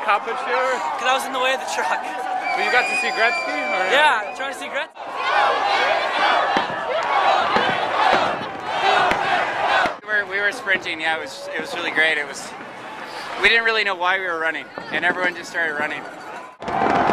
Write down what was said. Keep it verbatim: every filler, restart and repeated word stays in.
cop at you? Because I was in the way of the truck. But you got to see Gretzky? Or? Yeah, trying to see Gretzky. We were, we were sprinting, yeah, it was, it was really great. It was, we didn't really know why we were running, and everyone just started running.